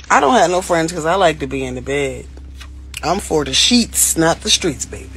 I don't have no friends because I like to be in the bed. I'm for the sheets, not the streets, baby.